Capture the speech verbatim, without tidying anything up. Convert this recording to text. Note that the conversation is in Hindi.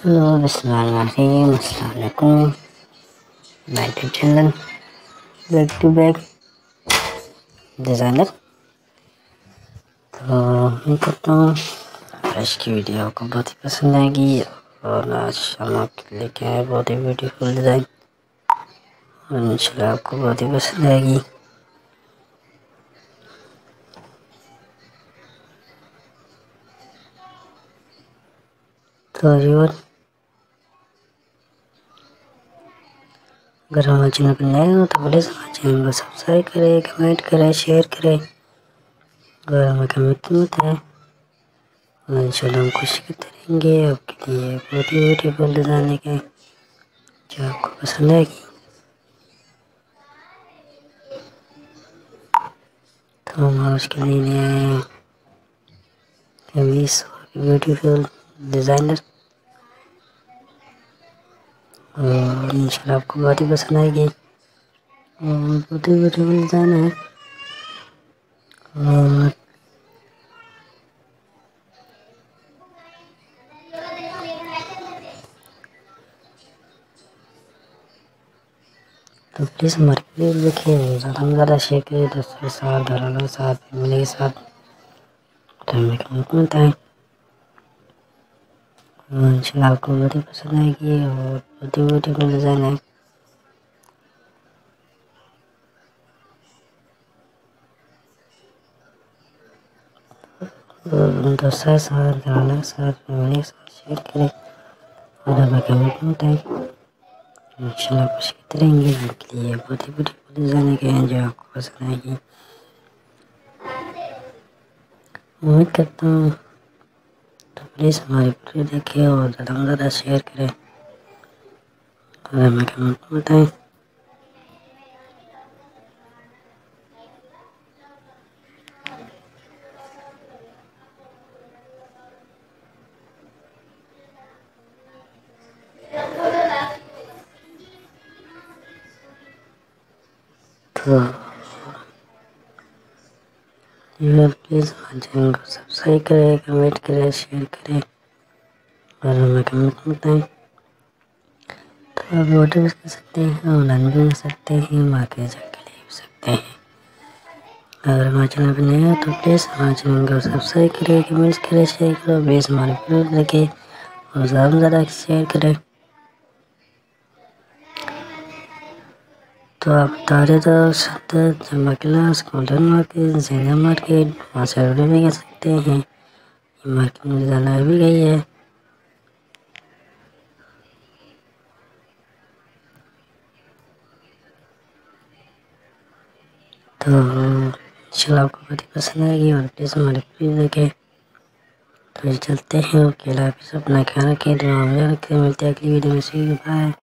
हेलो बिस्मिल्लाहिर्रहमानिर्रहीम, अस्सलाम वालेकुम। My YouTube channel back to back designer. तो उम्मीद करता हूँ आज की वीडियो आपको बहुत ही पसंद आएगी और आज हम आपके लेके आए बहुत ही ब्यूटीफुल डिज़ाइन और इंशाल्लाह आपको बहुत ही पसंद आएगी। तो व्यूअर, अगर हमारे चैनल पर नए हो तो प्लीज़ हमारे चैनल को सब्सक्राइब करें, कमेंट करें, शेयर करें और हमें कमेंट में बताएं और इंशाल्लाह हम कोशिश करते रहेंगे आपके लिए बहुत ही ब्यूटीफुल डिज़ाइन लेके जो आपको पसंद आएगी। तो हम आज के लिए नए आए हैं कमीज ब्यूटीफुल डिज़ाइनर और इंशाल्लाह आपको बहुत ही पसंद आएगी और बहुत ही ब्यूटीफुल डिज़ाइन है। और तो प्लीज़ हमारे वीडियो देखिए, ज़्यादा से ज़्यादा शेयर करिए दोस्तों के साथ, घरवालों के साथ, फैमिली के साथ। तो हमें कमेंट में बताएं और इंशाल्लाह आपको बहुत ही पसंद आएगी और बहुत ही ब्यूटीफुल डिज़ाइन है। दोस्तों के साथ, घरवालों के साथ, फैमिली के साथ शेयर करें और हमें कमेंट में बताएं। इंशाल्लाह कोशिश करते रहेंगे आपके लिए बहुत ही ब्यूटीफुल डिज़ाइन के हैं जो आपको पसंद आएगी। उम्मीद करता हूँ तो प्लीज़ हमारी वीडियो देखें और ज़्यादा से ज़्यादा शेयर करें और हमें कमेंट में बताएं। तो प्लीज़ हमारे चैनल को सब्सक्राइब करें, कमेंट करें, शेयर करें और हमें कमेंट में बताएं। तो आप ऑर्डर भी कर सकते हैं, ऑनलाइन भी कर सकते हैं, मार्केट जाके ले भी सकते हैं। अगर हमारे चैनल पर नए हो तो प्लीज़ हमारे चैनल को सब्सक्राइब करें, कमेंट्स करें, शेयर करें, प्लीज़ हमारे वीडियो देखें और ज़्यादा से ज़्यादा शेयर करें। तो आप तारे तो सदर, जमा क्लास, गोल्डन मार्केट, जैना मार्केट, वहाँ से ऑर्डर भी कर सकते हैं। ये मार्केट में ज़्यादा भी गई है। तो इंशाल्लाह आपको बहुत ही पसंद आएगी और प्लीज़ हमारे वीडियो देखें। तो चलते हैं, ओके, अपना ख्याल रखें, दुआ में रखें, मिलते हैं अगली वीडियो में। See bye.